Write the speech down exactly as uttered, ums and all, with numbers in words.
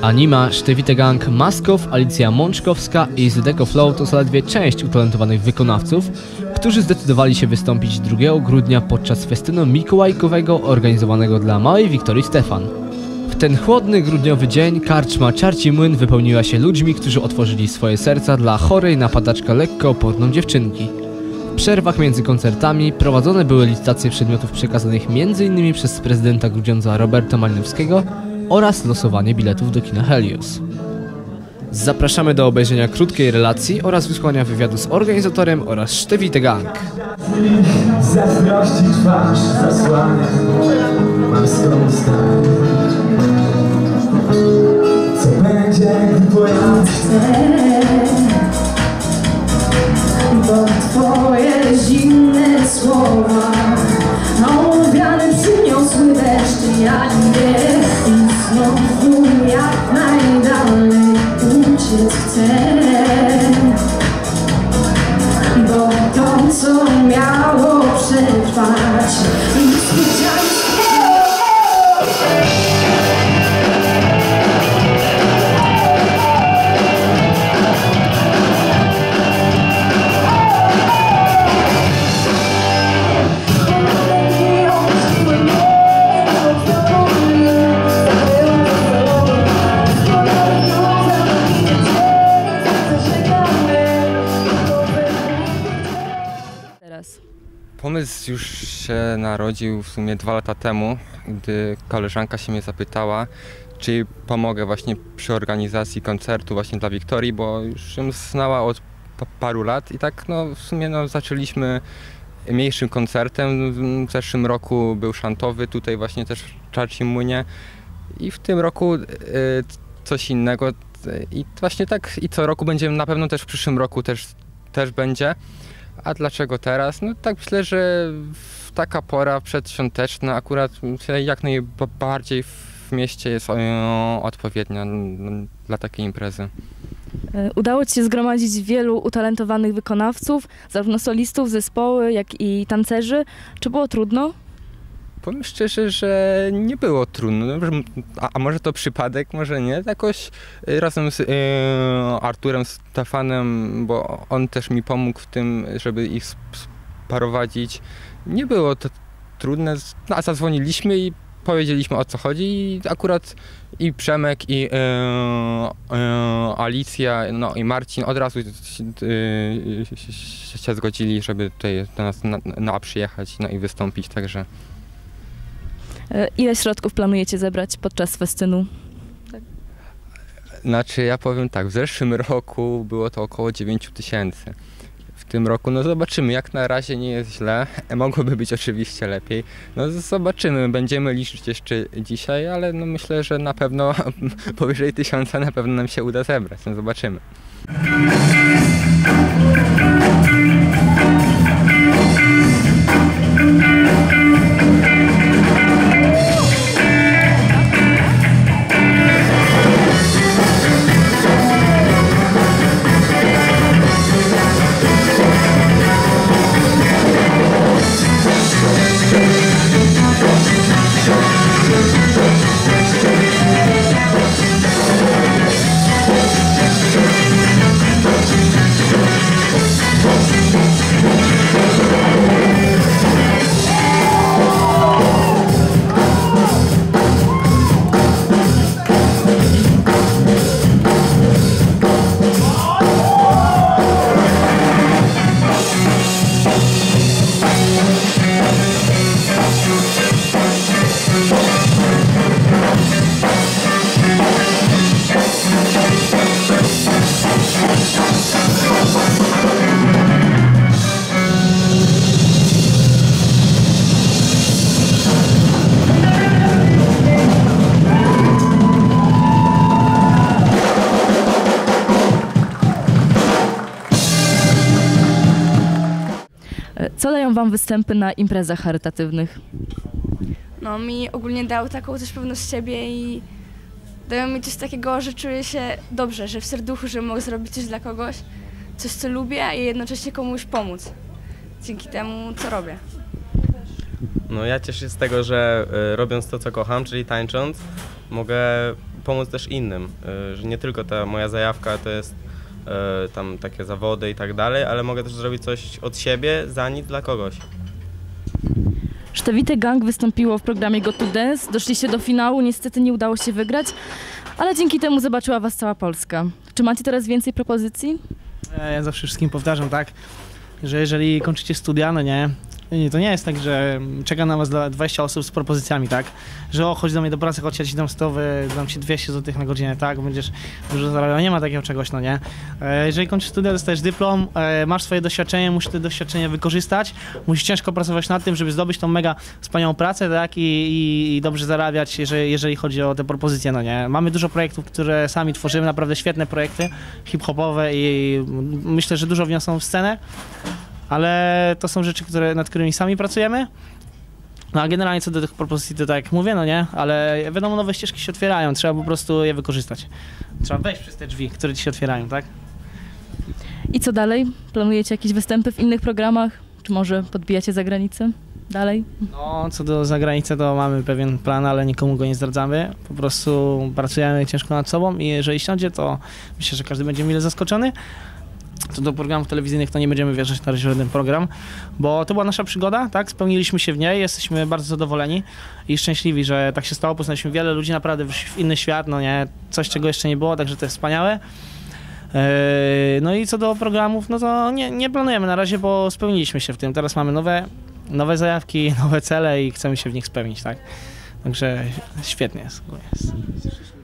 Anima, Sztywite Gang, Maskow, Alicja Mączkowska i Zydeco Flow to zaledwie część utalentowanych wykonawców, którzy zdecydowali się wystąpić drugiego grudnia podczas festynu mikołajkowego organizowanego dla małej Wiktorii Stefan. W ten chłodny grudniowy dzień karczma Czarci Młyn wypełniła się ludźmi, którzy otworzyli swoje serca dla chorej na padaczka lekkooporną dziewczynki. W przerwach między koncertami prowadzone były licytacje przedmiotów przekazanych między innymi przez prezydenta Grudziądza Roberta Malinowskiego oraz losowanie biletów do kina Helios. Zapraszamy do obejrzenia krótkiej relacji oraz wysłania wywiadu z organizatorem oraz Sztywite Gang. Zazdrości twarz zasłania morską stal. Co będzie, gdy pojazd bo twoje zimne słowa owiane przyniosły deszcz, ja nie i znowu jak najdalej uciec chcę, bo to co miało przetrwać i zwycięstwo. Pomysł już się narodził w sumie dwa lata temu, gdy koleżanka się mnie zapytała, czy pomogę właśnie przy organizacji koncertu właśnie dla Wiktorii, bo już ją znała od paru lat i tak no w sumie no, zaczęliśmy mniejszym koncertem. W zeszłym roku był szantowy, tutaj właśnie też w Czarcim Młynie i w tym roku y, coś innego i właśnie tak i co roku będziemy, na pewno też w przyszłym roku też, też będzie. A dlaczego teraz? No tak myślę, że taka pora przedświąteczna akurat myślę, jak najbardziej w mieście jest odpowiednia dla takiej imprezy. Udało Ci się zgromadzić wielu utalentowanych wykonawców, zarówno solistów, zespoły, jak i tancerzy. Czy było trudno? Powiem szczerze, że nie było trudno, a, a może to przypadek, może nie. Jakoś razem z y, Arturem Stefanem, bo on też mi pomógł w tym, żeby ich sprowadzić. Nie było to trudne, a zadzwoniliśmy i powiedzieliśmy, o co chodzi i akurat i Przemek, i y, y, Alicja, no i Marcin od razu y, y, się zgodzili, żeby tutaj do nas na, na przyjechać no i wystąpić, także. Ile środków planujecie zebrać podczas festynu? Tak. Znaczy ja powiem tak, w zeszłym roku było to około dziewięć tysięcy. W tym roku no zobaczymy, jak na razie nie jest źle, mogłoby być oczywiście lepiej. No zobaczymy, będziemy liczyć jeszcze dzisiaj, ale no myślę, że na pewno powyżej tysiąca na pewno nam się uda zebrać, no zobaczymy. Co dają Wam występy na imprezach charytatywnych? No mi ogólnie dał taką też pewność siebie i dają mi coś takiego, że czuję się dobrze, że w serduchu, że mogę zrobić coś dla kogoś, coś co lubię i jednocześnie komuś pomóc dzięki temu, co robię. No ja cieszę się z tego, że y, robiąc to, co kocham, czyli tańcząc, mogę pomóc też innym, y, że nie tylko ta moja zajawka to jest y, tam takie zawody i tak dalej, ale mogę też zrobić coś od siebie za nic dla kogoś. Sztewite Gang wystąpiło w programie Got to Dance, doszliście do finału, niestety nie udało się wygrać, ale dzięki temu zobaczyła was cała Polska. Czy macie teraz więcej propozycji? Ja zawsze wszystkim powtarzam, tak, że jeżeli kończycie studia, no nie, to nie jest tak, że czeka na was dwadzieścia osób z propozycjami, tak, że o, chodź do mnie do pracy, chodź, ja ci dam stowy, dam ci dwieście złotych na godzinę, tak, będziesz dużo zarabiał, nie ma takiego czegoś, no nie. Jeżeli kończysz studia, dostajesz dyplom, masz swoje doświadczenie, musisz to doświadczenie wykorzystać, musisz ciężko pracować nad tym, żeby zdobyć tą mega wspaniałą pracę, tak, i, i, i dobrze zarabiać, jeżeli, jeżeli chodzi o te propozycje, no nie. Mamy dużo projektów, które sami tworzymy, naprawdę świetne projekty hip-hopowe i myślę, że dużo wniosą w scenę. Ale to są rzeczy, które, nad którymi sami pracujemy. No a generalnie co do tych propozycji, to tak jak mówię, no nie, ale wiadomo, nowe ścieżki się otwierają, trzeba po prostu je wykorzystać. Trzeba wejść przez te drzwi, które ci się otwierają, tak? I co dalej? Planujecie jakieś występy w innych programach? Czy może podbijacie za granicę dalej? No, co do zagranicy, to mamy pewien plan, ale nikomu go nie zdradzamy. Po prostu pracujemy ciężko nad sobą i jeżeli siądzie, to myślę, że każdy będzie mile zaskoczony. Co do programów telewizyjnych, to nie będziemy wierzyć na razie w żaden program, bo to była nasza przygoda, tak? Spełniliśmy się w niej, jesteśmy bardzo zadowoleni i szczęśliwi, że tak się stało. Poznaliśmy wiele ludzi, naprawdę wyszli w inny świat, no nie, coś, czego jeszcze nie było, także to jest wspaniałe. No i co do programów, no to nie, nie planujemy na razie, bo spełniliśmy się w tym. Teraz mamy nowe, nowe zajawki, nowe cele i chcemy się w nich spełnić, tak? Także świetnie jest.